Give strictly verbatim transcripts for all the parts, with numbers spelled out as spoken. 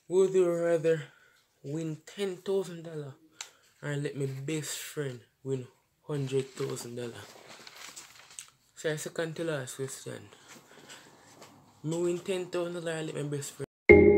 Would you rather win ten thousand dollars or let my best friend win one hundred thousand dollars? So, second to last question. Me win ten thousand dollars or let my best friend?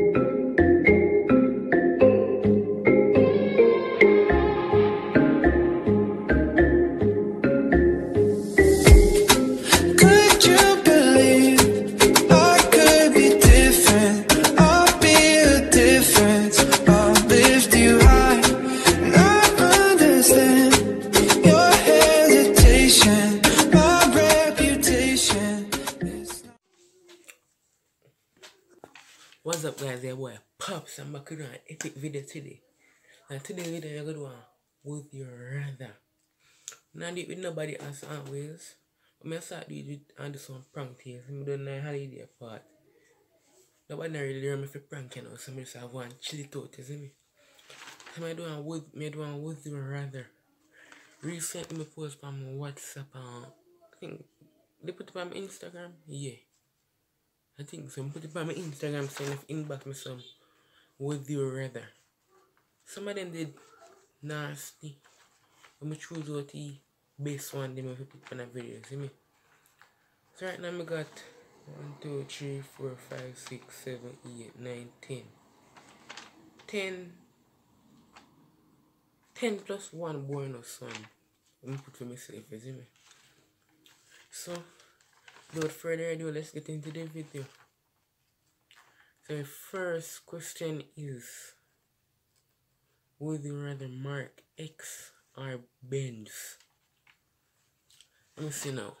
What's up guys, your boy Pops. I'm back with an epic video today. And today's video I'm gonna do one would you rather. Not do it with nobody as always. I'm gonna start doing it and do some prank things. I'm doing a holiday part. Nobody really remember if prank you know, so I just have one chill it out, you see me? So I do one would me do one would you rather. Recently I post on my WhatsApp and I think they put it on my Instagram, yeah. I think so. I put it on my Instagram saying if inbox me some would you rather. Some of them did nasty. I'm gonna choose what the best one them if I put on a video, see me? So right now I got one, two, three, four, five, six, seven, eight, nine, ten. Ten ten plus one bonus son. I'm gonna put for myself, you see me? So without further ado, let's get into the video. So the first question is, would you rather Mark X or Benz? Let me see now.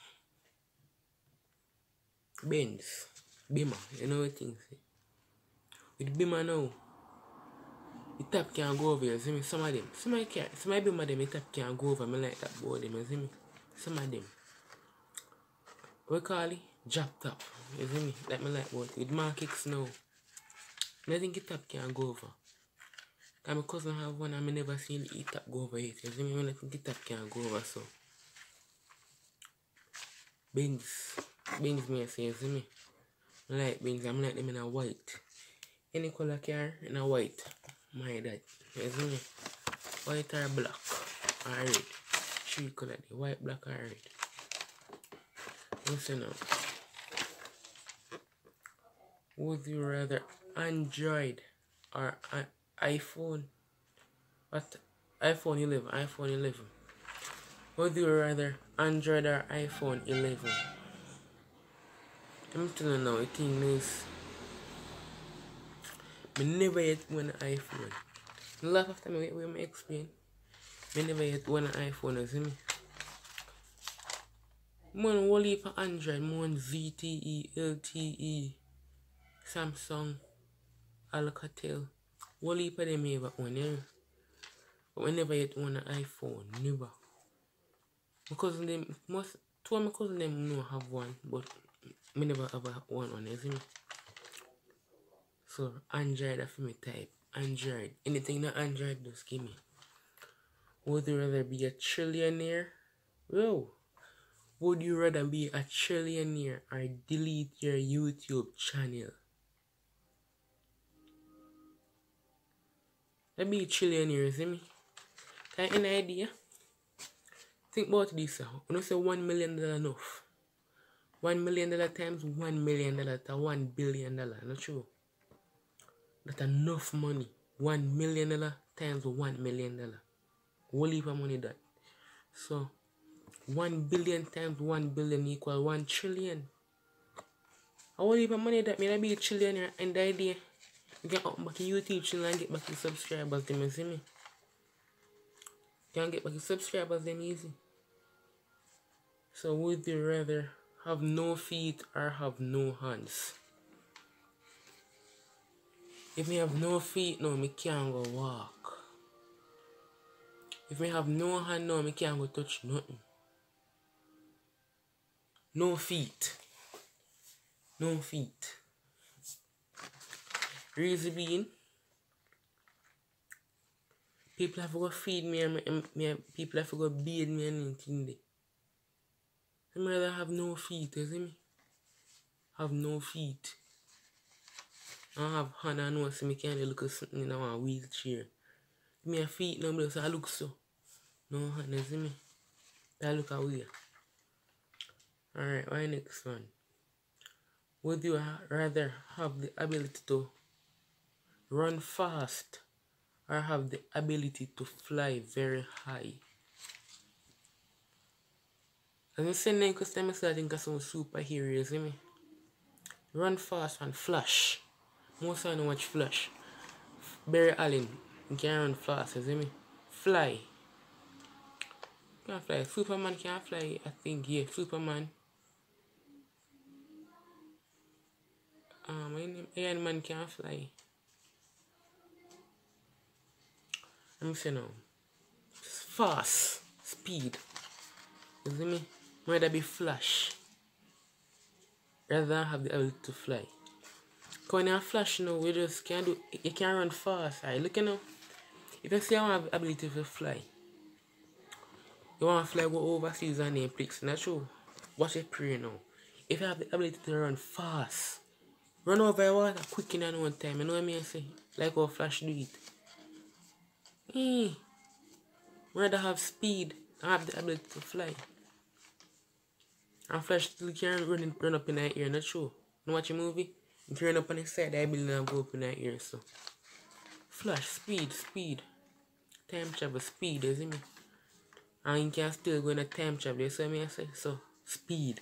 Benz, Bima, you know what things. With Bima now, the top can't go over, you see me? Some of them, some of them can't, some of them, the top can't go over, I like that board them, you see me? Some of them. We call it drop top, you see me? Like me like what with Mark X now. I think it top can go over. Cause my cousin have one and I never seen it top go over it. You see me? I think it top can go over so. Benz. Benz me I say, you see me? I like Benz, I'm like them in a white. Any color car in a white. My dad. You see me? White or black or red. Three color there. White, black or red. Listen now. Would you rather Android or iPhone? What? iPhone eleven. iPhone eleven. Would you rather Android or iPhone eleven? I'm telling you now, the thing is, I never yet won an iPhone. A lot of time we may explain. I never yet won an iPhone, you see me? Man, whole heap of Android, man, Z T E, L T E, Samsung, Alcatel. Whole heap of them ever own, yeah? But we never yet own an iPhone, never. My cousin them, most, two of my cousins them know have one, but me never ever own one, you see me? So, Android is for me type. Android. Anything that Android does, give me. Would you rather be a trillionaire? Whoa. Would you rather be a trillionaire or delete your YouTube channel? Let me be a trillionaire, see me? Can you have an idea? Think about this. When you say one million dollars enough. One million dollars times one million dollars to one billion dollars. Not true. That's enough money. One million dollars times one million dollars. Whole heap of money that. So one billion times one billion equal one trillion. A whole heap of money that may be a trillionaire and the idea you can open back your YouTube channel and get back your subscribers, them, you see me? You can get back your subscribers them easy. So would you rather have no feet or have no hands? If me have no feet, no, me can't go walk. If me have no hand, no, me can't go touch nothing. No feet. No feet. Reason being, people have to go feed me and me, me, people have to go bathe me and anything there. I'd rather have no feet, you see me? Have no feet. I have hand and nose so I can't look at something in a wheelchair. Me a feet number so I look so. No hand, you see me? I look away. Alright, why next one? Would you rather have the ability to run fast or have the ability to fly very high? As I said, because I'm starting to some superheroes, you see me? Run fast and flash. Most of them watch flash. Barry Allen, you can run fast, you see me? Fly. Can't fly. Superman can't fly, I think, yeah, Superman. Um, Iron Man can't fly. Let me say now. Fast. Speed. You see me? Rather be flash. Rather than have the ability to fly. Because when you flash now, we just can't do, you can't run fast. Alright, look at now. If you say I want the ability to fly, you want to fly go overseas and name places, not true. Watch it pray now. If you have the ability to run fast, run over the water quick in one time, you know what I mean? Say, like how Flash do it. Eh, rather have speed and have the ability to fly. And Flash still can run, run up in the air, not true. You watch a movie? You can run up on the side, I building and go up in the air, so. Flash, speed, speed. Time travel, speed, you see me? And you can still go in a time travel, you see me I say? So, speed.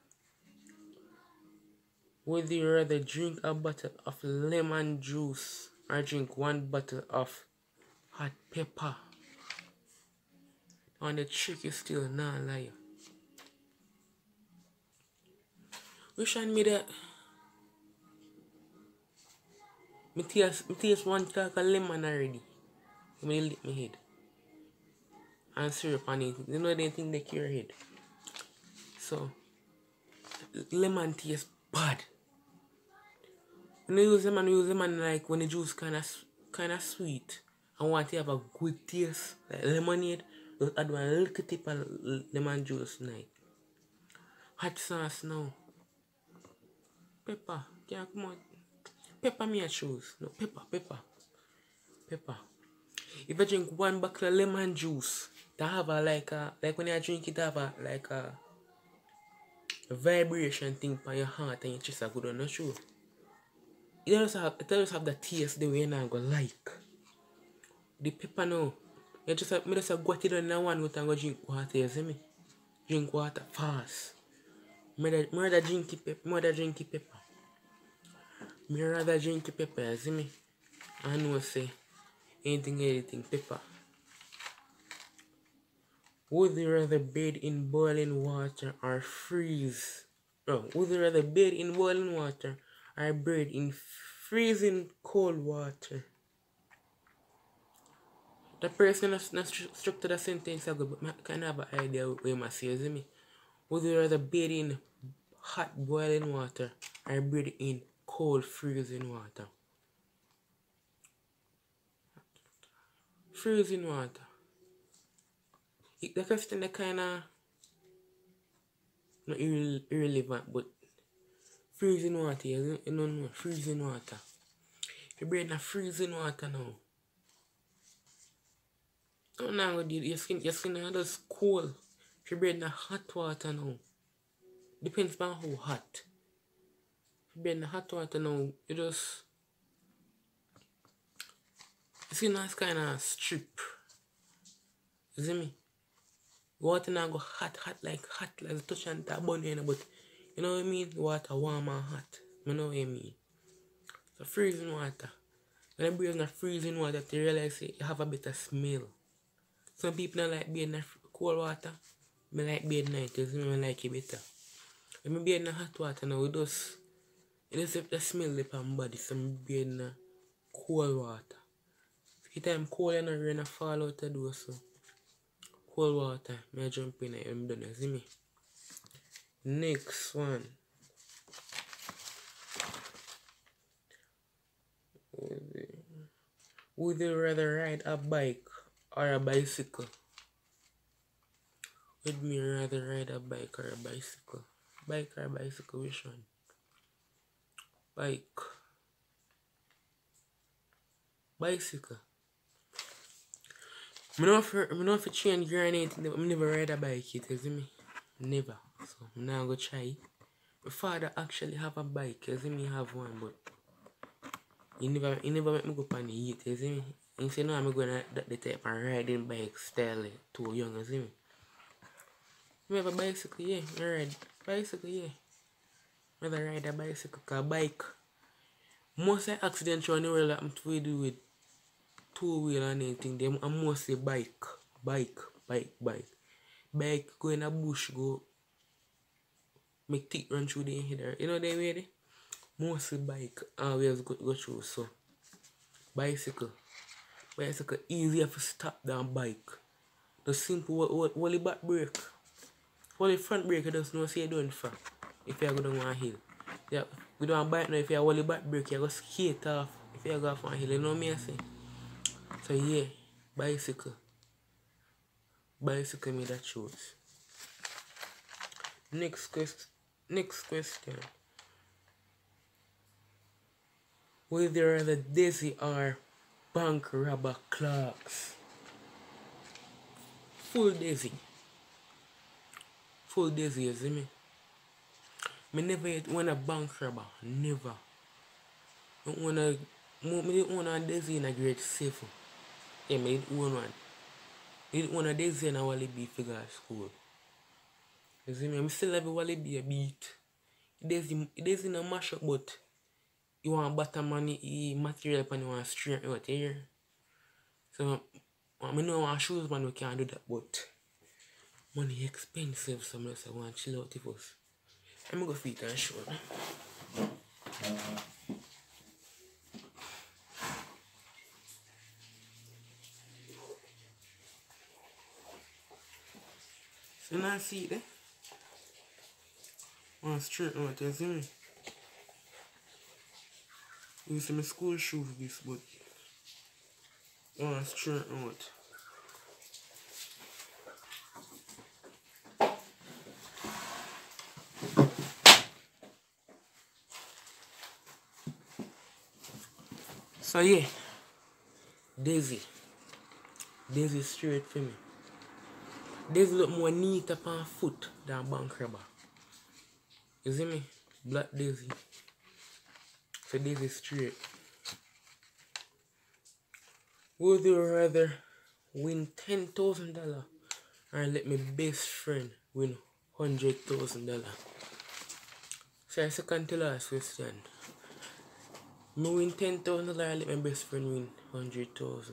Would you rather drink a bottle of lemon juice or drink one bottle of hot pepper? And the trick is still not lie. Which one me that? Me taste, me taste one talk of lemon already. Me lick my head. And syrup on it. You know they think they cure head. So, lemon tastes bad. When you use lemon, you use lemon like when the juice kind of kind of sweet. I want to have a good taste, like lemonade. Just add one little tip of lemon juice tonight. Hot sauce now. Pepper, can't come out. Pepper me I choose. No, pepper, pepper. Pepper. If I drink one bottle of lemon juice, that have a like a like when I drink it have a like a, a vibration thing on your heart and your chest are good on the show. It does have it does have the taste the way you not go like. The pepper now. You just have me just have got it on that one with and go drink water, you see me? Drink water fast. Me rather drink pepper. Me rather drink pepper. Me rather drink pepper, you see me? I know say anything anything pepper. Would you rather bathe in boiling water or freeze? Oh, would you rather bathe in boiling water or bathe in freezing cold water? The person has not structured a sentence ago, but I kind of have an idea what you must say, you see me? Would you rather bathe in hot boiling water or bathe in cold freezing water? Freezing water. The question is kind of not irre irrelevant, but freezing water, you know, know, freezing water. If you bathe in freezing water now, oh, now your skin, your skin is just cold. If you bathe in hot water now, depends on how hot. If you bathe in hot water now, you just, your skin is kind of strip. You see me? Water now go hot, hot, like hot, like touch and tap on you, but you know what I mean? Water warm and hot. You know what I mean? So freezing water. When you breathe in freezing water, you realize you have a better smell. Some people don't like being in cold water. I like being in it, because I like it better. When I be in hot water now, it just, it just have the smell up on my body, so I be in cold water. If time cold and rain fall out the door, so cold water, I jump in it and I'm done, you see me? Next one. Would you rather ride a bike or a bicycle? Would me rather ride a bike or a bicycle? Bike or a bicycle, which one? Bike. bicycle. I know if I know if change granite, I never ride a bike yet, you see me? Never. So I'm now go try. My father actually have a bike, you see me have one, but he never he never make me go on it yet, you see me? He say no, I'm going to the type of riding bike style too young, you see me? I have a bicycle, yeah, I ride bicycle, yeah. I rather ride a bicycle, cause bike. Most of the accidents around the world happen to do with two wheel and anything. Them are mostly bike, bike, bike, bike. Bike go in a bush, go make teeth run through the header. You know the way they? Mostly bike always go, go through. So bicycle, bicycle easier to stop than bike. The simple hold the back brake, hold the front brake. You just know say you don't fall if you go down one hill. Yeah, we don't bike now. If you hold the back brake, you go skate off. If you go off one hill, you know what I say? So yeah, bicycle. Bicycle me that choose. Next question. Next question. Will there rather Daisy or bank robber clocks? Full Daisy. Full Daisy, you see me? Me never yet want a bank robber. Never. I want a. Me didn't want a Daisy in a grade seven. Yeah, me didn't want one. I didn't want a Daisy in a Wally B figure at school. You see me? I still have a Wally B a beat. Daisy, Daisy in a mash up, but you want bottom money, he material and you want straight out here. So I know want shoes man we can't do that, but money expensive, so I just want to chill out with us. I'm gonna go feed and show. So now see it there? Want straight out, you see me? You see my school shoes this, but want straight out. So yeah, Daisy. Daisy straight for me. Daisy look more neat upon foot than bank robber. You see me? Black Daisy. So Daisy straight. Would you rather win ten thousand dollars or let my best friend win one hundred thousand dollars? So second to last question. Me win ten thousand dollars or let my best friend win one hundred thousand dollars?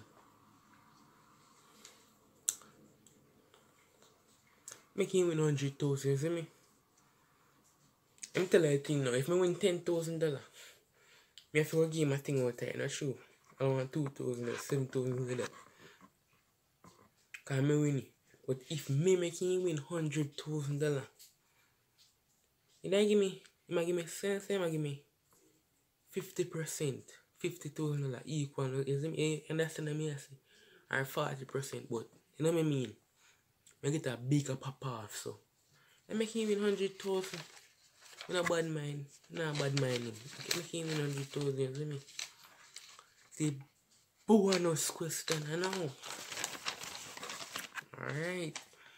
Make him win one hundred thousand dollars, you see me? I'm telling you a thing now, if I win ten thousand dollars, I have to go give him a thing out there, not true. I want two thousand dollars, seven thousand dollars. Because I win it. But if me make him win one hundred thousand dollars, he might give me, he might give me sense, he might give me fifty percent, fifty thousand dollars equal, you understand what I say? Or forty percent, but you know what I mean? I get a bigger pop off, so I make him win one hundred thousand. I'm not bad mind, not bad mind him. I make him win one hundred thousand, you see me? The bonus question, I know. Alright.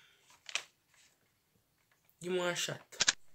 Give me a shot.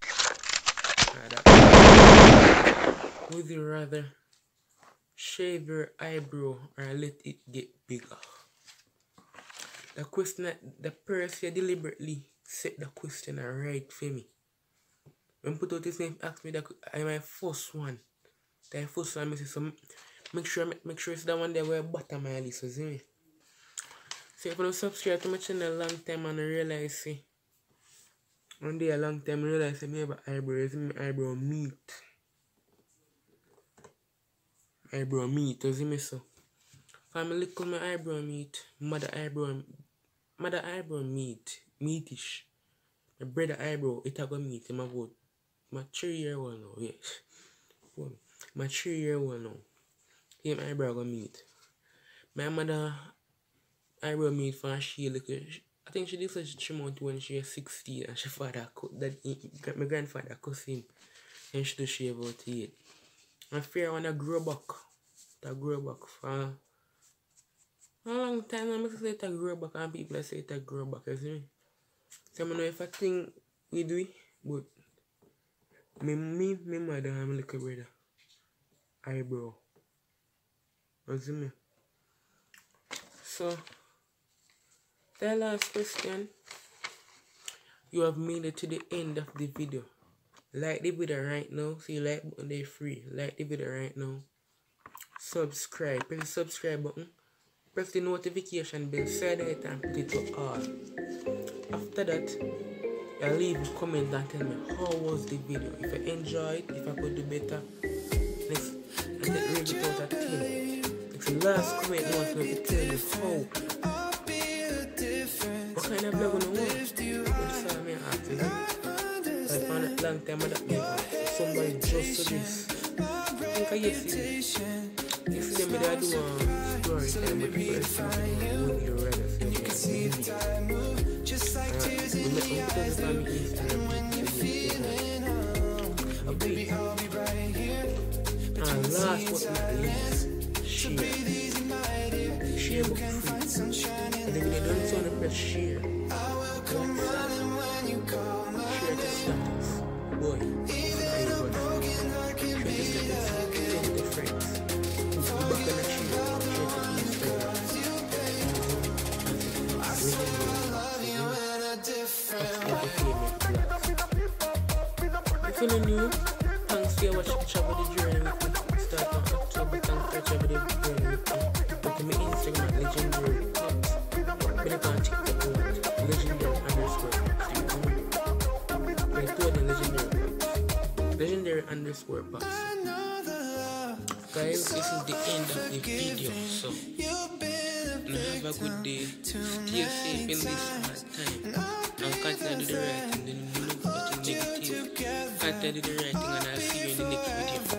Right, would you rather shave your eyebrow or let it get bigger? The question that the person deliberately set the question right for me. When put out his name, ask me that I'm my first one. The first one, I say, so make sure make sure it's the one that where bottom my list, you see me? So if you don't subscribe to my channel a long time and I realize, see, one day a long time I realize I have an eyebrow, you see me eyebrow meat. Eyebrow meat, you see me so? Family call my eyebrow meat, mother eyebrow, mother eyebrow meat, meatish. My brother eyebrow, it a go meat, I'm about my three year old now, yes. My three year old now. Him eyebrow go meat. My mother eyebrow meat for she look, I think she did such a trim out when she was sixteen and she father cut that my grandfather cut him and she to shave out it. I fear when I grow back. I grow back for a long time I'm say it a grow back and people say it a grow back, you see me? So I don't know if I think we do it, but me, me, me mother and my little brother, eyebrow. You see me? So, the last question, you have made it to the end of the video. Like the video right now, so you like button they free. Like the video right now. Subscribe, press the subscribe button. Press the notification bell, side it and put it to all. After that, you leave a comment and tell me how was the video. If I enjoyed, if I could do better. Next, and then rate it out of ten. Next, last comment I want to tell you how. What kind of vlog you want? What saw me after that? I found it long time that me somebody just to this. I think I yesterday. Yesterday me I do a story time with the person with your relatives. Just like tears in the eyes and when you're feeling home. Baby, I'll be right here. And last but not least, share. Share but free. And if you don't want to press share, I will come running when you call my share the status. Boy, even a broken heart can be again. The friends. Back on the share. Share to Instagram. I swear I love you in a different way. If you're new, thanks for watching Javy Journey with me. Start on October, thanks for Javy Journey with me. Go to my Instagram, Legendary. But you can't check the word, Legendary underscore. But two of the Legendary. Legendary underscore box. Guys, this is the end of the video. So, now have a good day. Stay safe in this hard time. And continue to do the right thing. Then you look at the negative. Continue to do the right thing, and I'll see you in the next video.